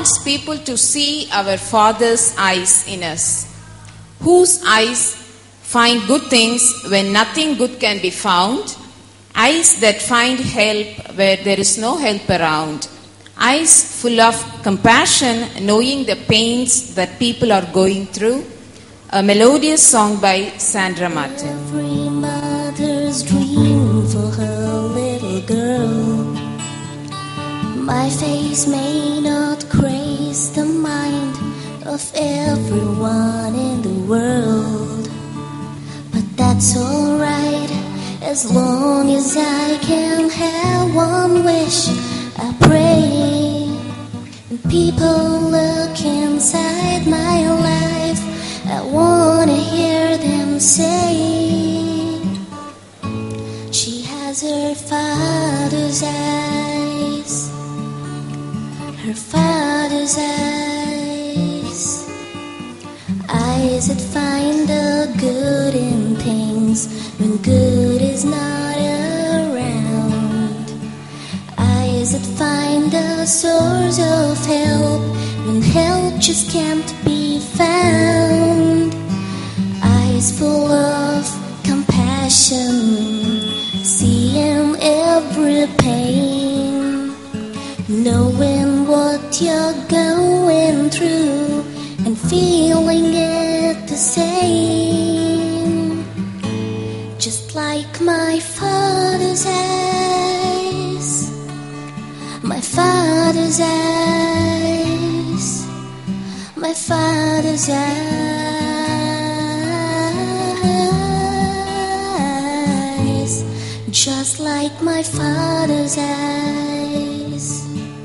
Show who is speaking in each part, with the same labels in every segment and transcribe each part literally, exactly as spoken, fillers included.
Speaker 1: wants people to see our Father's eyes in us, whose eyes find good things when nothing good can be found, eyes that find help where there is no help around, eyes full of compassion, knowing the pains that people are going through. A melodious song by Sandra Martin.
Speaker 2: Every mother's dream for her little girl. My face may not grace the mind of everyone in the world, but that's alright, as long as I can have one wish. I pray, and people look inside my life, I wanna hear them say, she has her Father's eyes, her Father's eyes, eyes that find the good in things when good is not around, eyes that find the source of help when help just can't be found, eyes full of compassion, seeing every pain, knowing what you're going through and feeling it the same, just like my Father's eyes, my Father's eyes, my Father's eyes, just like my Father's eyes.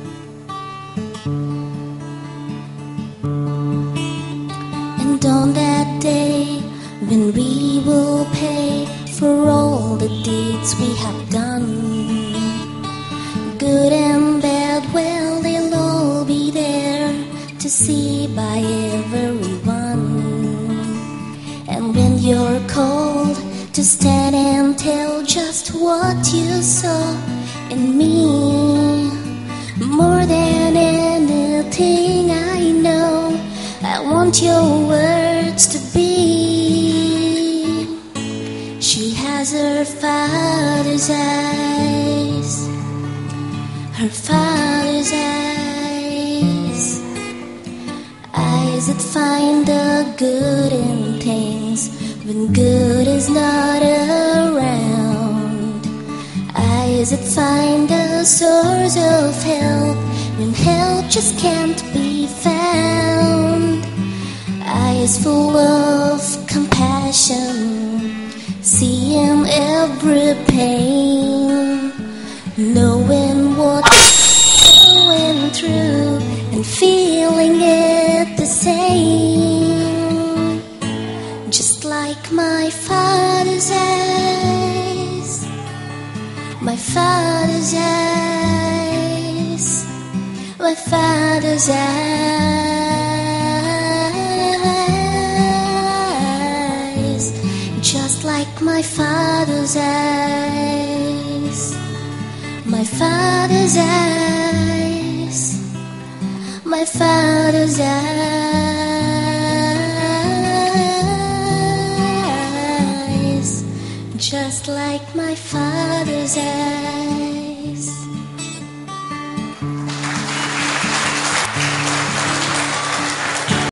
Speaker 2: And on that day when we will pay for all the deeds we have done, good and bad, well, they'll all be there to see by everyone. And when you're called to stand and tell just what you saw in me, more than anything I know, I want your words to be, she has her Father's eyes, her Father's eyes, eyes that find the good in things when good is not around, eyes that find the source of help when help just can't be found, eyes full of compassion, seeing every pain, knowing what you're going through and feeling it the same, just like my Father's eyes, my Father's eyes, my Father's eyes, just like my Father's eyes, my Father's eyes, my Father's eyes, just like my Father's eyes.